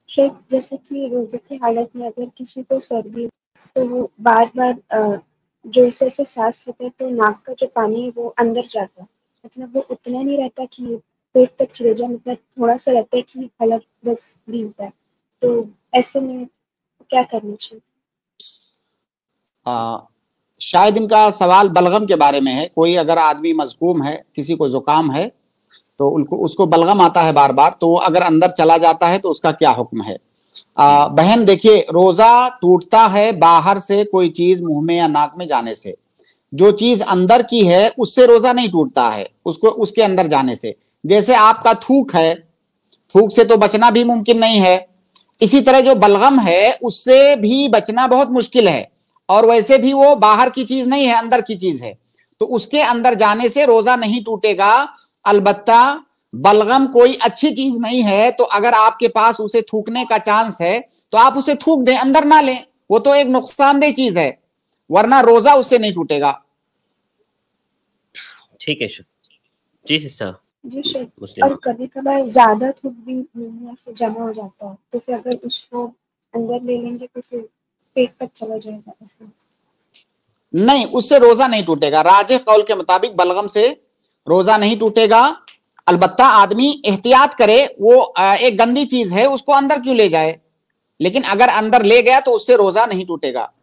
شیخ جیسے کہ روزے کی حالت میں اگر کسی کو سردی تو وہ بار بار جو اسے سانس لیتا ہے تو ناک کا جو پانی ہے وہ اندر جاتا ہے، مطلب وہ اتنا نہیں رہتا کہ پیٹ تک چلے جائے، مطلب تھوڑا سا رہتا ہے کہ حلق بس بھی ہوتا ہے، تو ایسے میں کیا کرنا چاہیے؟ شاید ان کا سوال بلغم کے بارے میں ہے. کوئی اگر آدمی مزکوم ہے، کسی کو زکام ہے تو اس کو بلغم آتا ہے بار بار، تو وہ اگر اندر چلا جاتا ہے تو اس کا کیا حکم ہے؟ بہن دیکھیے، روزہ ٹوٹتا ہے باہر سے کوئی چیز منہ میں یا ناک میں جانے سے. جو چیز اندر کی ہے اس سے روزہ نہیں ٹوٹتا ہے، اس کے اندر جانے سے. جیسے آپ کا تھوک ہے، تھوک سے تو بچنا بھی ممکن نہیں ہے. اسی طرح جو بلغم ہے اس سے بھی بچنا بہت مشکل ہے، اور ویسے بھی وہ باہر کی چیز نہیں ہے، اندر کی چیز ہے، تو اس کے اندر جانے سے روزہ نہیں ٹوٹے گا. البتہ بلغم کوئی اچھی چیز نہیں ہے، تو اگر آپ کے پاس اسے تھوکنے کا چانس ہے تو آپ اسے تھوک دیں، اندر نہ لیں. وہ تو ایک نقصان دہ چیز ہے، ورنہ روزہ اس سے نہیں ٹوٹے گا. ٹھیک ہے جی سسٹر. جی شیخ، اور کبھی کبھار زیادہ تھوک بھی منہ سے جمع ہو جاتا ہے، تو پھر اگر اس کو اندر لے لیں گے تو پھر پیٹ تک چلا جائے گا ایسا؟ نہیں، اس سے روزہ نہیں ٹوٹے گا. راجح قول کے مطابق بلغم سے روزہ نہیں ٹوٹے گا. البتہ آدمی احتیاط کرے، وہ ایک گندی چیز ہے، اس کو اندر کیوں لے جائے، لیکن اگر اندر لے گیا تو اس سے روزہ نہیں ٹوٹے گا.